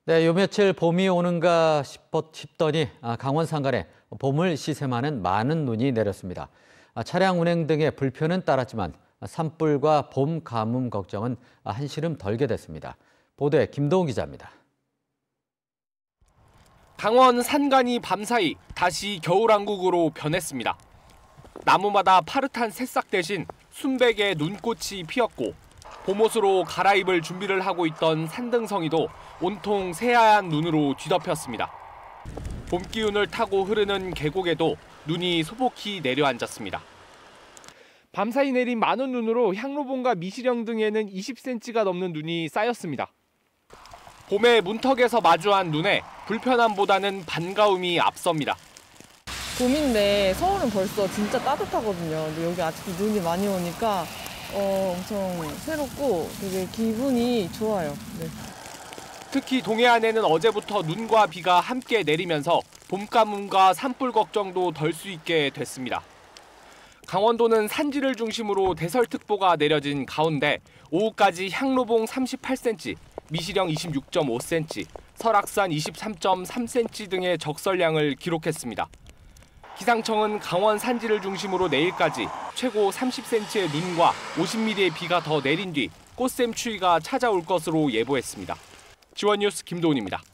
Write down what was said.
네, 요 며칠 봄이 오는가 싶더니 강원 산간에 봄을 시샘하는 많은 눈이 내렸습니다. 차량 운행 등의 불편은 따랐지만 산불과 봄 가뭄 걱정은 한시름 덜게 됐습니다. 보도에 김도훈 기자입니다. 강원 산간이 밤사이 다시 겨울왕국으로 변했습니다. 나무마다 파릇한 새싹 대신 순백의 눈꽃이 피었고 봄옷으로 갈아입을 준비를 하고 있던 산등성이도 온통 새하얀 눈으로 뒤덮였습니다. 봄 기운을 타고 흐르는 계곡에도 눈이 소복히 내려앉았습니다. 밤사이 내린 많은 눈으로 향로봉과 미시령 등에는 20cm가 넘는 눈이 쌓였습니다. 봄의 문턱에서 마주한 눈에 불편함보다는 반가움이 앞섭니다. 봄인데 서울은 벌써 진짜 따뜻하거든요. 근데 여기 아직도 눈이 많이 오니까 엄청 새롭고 되게 기분이 좋아요. 네. 특히 동해안에는 어제부터 눈과 비가 함께 내리면서 봄 가뭄과 산불 걱정도 덜 수 있게 됐습니다. 강원도는 산지를 중심으로 대설특보가 내려진 가운데 오후까지 향로봉 38cm, 미시령 26.5cm, 설악산 23.3cm 등의 적설량을 기록했습니다. 기상청은 강원 산지를 중심으로 내일까지 최고 30cm의 눈과 50mm의 비가 더 내린 뒤 꽃샘 추위가 찾아올 것으로 예보했습니다. 지원뉴스 김도훈입니다.